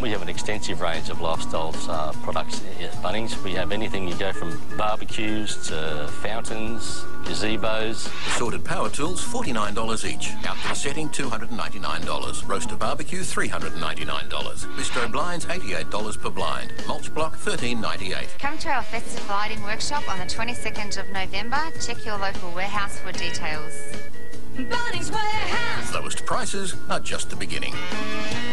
We have an extensive range of lifestyle products at Bunnings. We have anything you go from barbecues to fountains, gazebos. Assorted power tools, $49 each. Outdoor setting, $299. Roaster barbecue, $399. Bistro blinds, $88 per blind. Mulch block, $13.98. Come to our festive lighting workshop on the 22nd of November. Check your local warehouse for details. Bunnings Warehouse. Lowest prices are just the beginning.